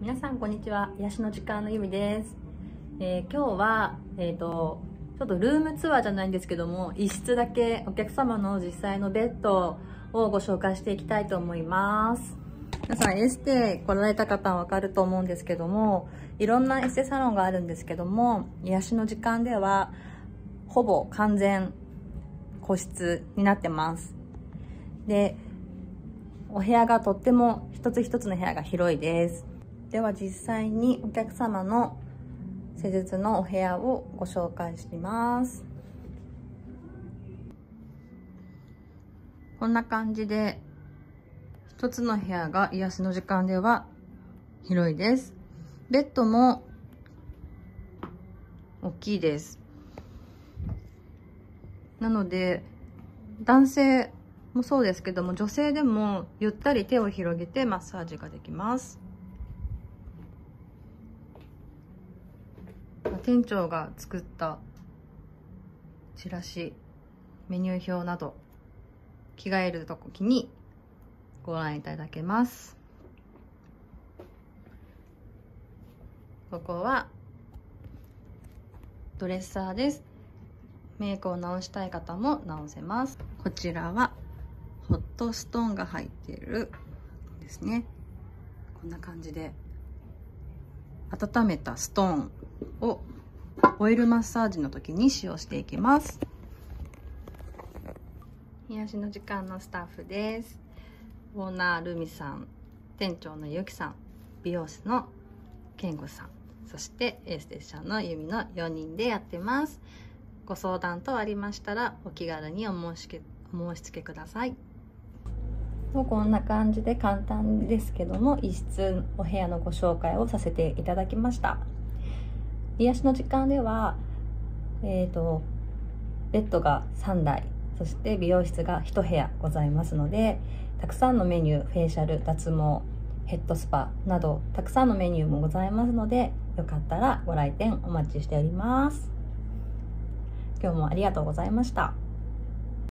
皆さんこんにちは。癒しの時間のゆみです。今日はちょっとルームツアーじゃないんですけども、一室だけお客様の実際のベッドをご紹介していきたいと思います。皆さんエステ来られた方はわかると思うんですけども、いろんなエステサロンがあるんですけども、癒しの時間ではほぼ完全個室になってます。で、お部屋がとっても一つ一つの部屋が広いです。では実際にお客様の施術のお部屋をご紹介します。こんな感じで一つの部屋が癒しの時間では広いです。ベッドも大きいです。なので男性もそうですけども、女性でもゆったり手を広げてマッサージができます。店長が作ったチラシ、メニュー表など着替える時にご覧いただけます。ここはドレッサーです。メイクを直したい方も直せます。こちらはホットストーンが入っているですね。こんな感じで温めたストーンをオイルマッサージの時に使用していきます。癒しの時間のスタッフです。オーナールミさん、店長のゆきさん、美容師のけんごさん、そしてエステティシャンのゆみの4人でやってます。ご相談等ありましたらお気軽にお申し付けください。こんな感じで簡単ですけども、一室お部屋のご紹介をさせていただきました。癒しの時間では、ベッドが3台、そして美容室が1部屋ございますので、たくさんのメニュー、フェイシャル、脱毛、ヘッドスパなどたくさんのメニューもございますので、よかったらご来店お待ちしております。今日もありがとうございました。